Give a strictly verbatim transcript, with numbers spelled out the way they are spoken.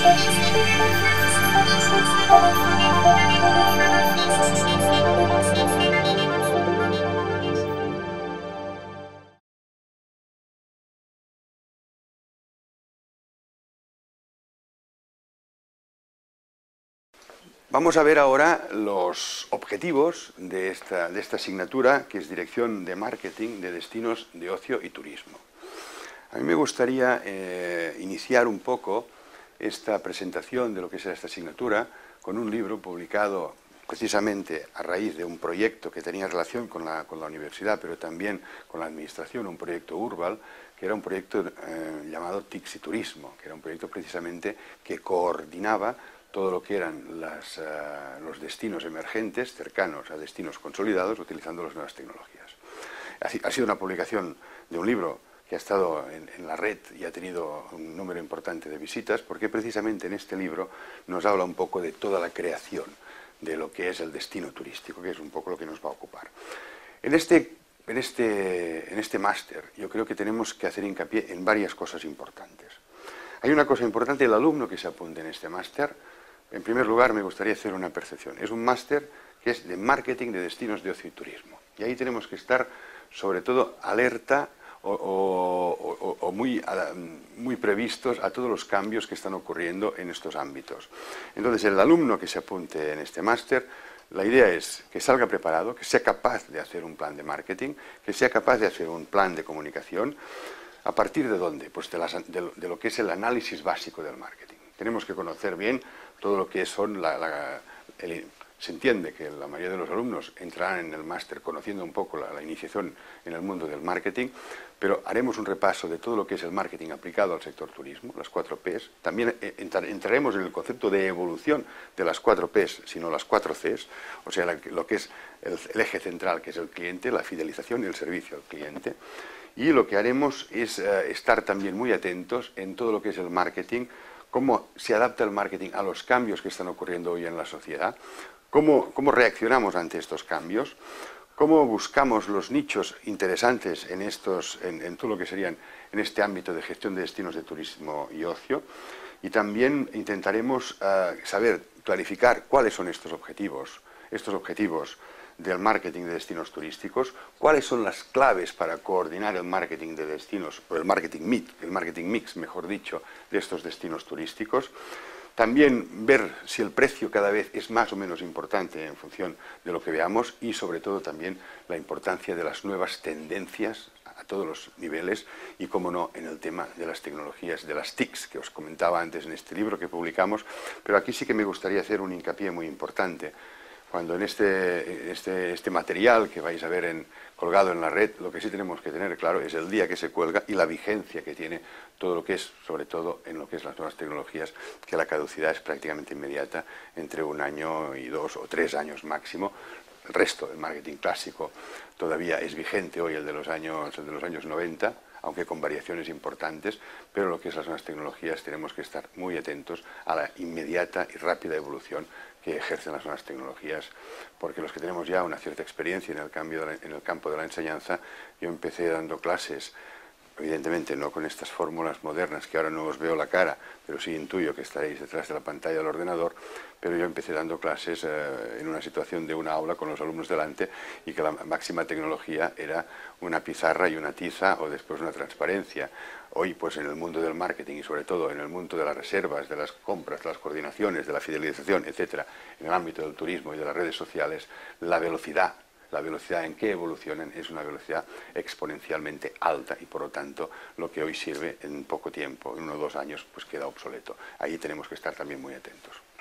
Vamos a ver ahora los objetivos de esta, de esta asignatura, que es Dirección de Marketing de Destinos de Ocio y Turismo. A mí me gustaría eh, iniciar un poco esta presentación de lo que será esta asignatura con un libro publicado precisamente a raíz de un proyecto que tenía relación con la, con la universidad, pero también con la administración, un proyecto Urbal, que era un proyecto eh, llamado T I C S y Turismo, que era un proyecto precisamente que coordinaba todo lo que eran las, uh, los destinos emergentes, cercanos a destinos consolidados, utilizando las nuevas tecnologías. Así, ha sido una publicación de un libro que ha estado en, en la red y ha tenido un número importante de visitas, porque precisamente en este libro nos habla un poco de toda la creación de lo que es el destino turístico, que es un poco lo que nos va a ocupar. En este, en este, en este máster yo creo que tenemos que hacer hincapié en varias cosas importantes. Hay una cosa importante: el alumno que se apunte en este máster, en primer lugar, me gustaría hacer una percepción. Es un máster que es de marketing de destinos de ocio y turismo. Y ahí tenemos que estar, sobre todo, alerta o, o, o, o muy, muy previstos a todos los cambios que están ocurriendo en estos ámbitos. Entonces, el alumno que se apunte en este máster, la idea es que salga preparado, que sea capaz de hacer un plan de marketing, que sea capaz de hacer un plan de comunicación. ¿A partir de dónde? Pues de, las, de, de lo que es el análisis básico del marketing. Tenemos que conocer bien todo lo que son la, la, el, se entiende que la mayoría de los alumnos entrarán en el máster conociendo un poco la, la iniciación en el mundo del marketing, pero haremos un repaso de todo lo que es el marketing aplicado al sector turismo, las cuatro P's. También entraremos en el concepto de evolución de las cuatro P's, sino las cuatro C's, o sea, la, lo que es el, el eje central, que es el cliente, la fidelización y el servicio al cliente. Y lo que haremos es uh, estar también muy atentos en todo lo que es el marketing, cómo se adapta el marketing a los cambios que están ocurriendo hoy en la sociedad, cómo, cómo reaccionamos ante estos cambios, cómo buscamos los nichos interesantes en, estos, en, en todo lo que serían en este ámbito de gestión de destinos de turismo y ocio, y también intentaremos uh, saber, clarificar cuáles son estos objetivos, estos objetivos del marketing de destinos turísticos, cuáles son las claves para coordinar el marketing de destinos, o el marketing mix, el marketing mix, mejor dicho, de estos destinos turísticos. También ver si el precio cada vez es más o menos importante en función de lo que veamos, y sobre todo también la importancia de las nuevas tendencias a todos los niveles y, como no, en el tema de las tecnologías, de las T I C S, que os comentaba antes en este libro que publicamos, pero aquí sí que me gustaría hacer un hincapié muy importante. Cuando en este, este, este material que vais a ver en, colgado en la red, lo que sí tenemos que tener claro es el día que se cuelga y la vigencia que tiene todo lo que es, sobre todo en lo que es las nuevas tecnologías, que la caducidad es prácticamente inmediata, entre un año y dos o tres años máximo. El resto del marketing clásico todavía es vigente hoy, el de los años, el de los años noventa, aunque con variaciones importantes, pero lo que es las nuevas tecnologías tenemos que estar muy atentos a la inmediata y rápida evolución que ejercen las nuevas tecnologías, porque los que tenemos ya una cierta experiencia en el, cambio de la, en el campo de la enseñanza, yo empecé dando clases, evidentemente no con estas fórmulas modernas que ahora no os veo la cara, pero sí intuyo que estaréis detrás de la pantalla del ordenador, pero yo empecé dando clases eh, en una situación de una aula con los alumnos delante, y que la máxima tecnología era una pizarra y una tiza, o después una transparencia. Hoy, pues en el mundo del marketing y sobre todo en el mundo de las reservas, de las compras, de las coordinaciones, de la fidelización, etcétera, en el ámbito del turismo y de las redes sociales, la velocidad, la velocidad en que evolucionan es una velocidad exponencialmente alta, y por lo tanto lo que hoy sirve en poco tiempo, en uno o dos años, pues queda obsoleto. Ahí tenemos que estar también muy atentos.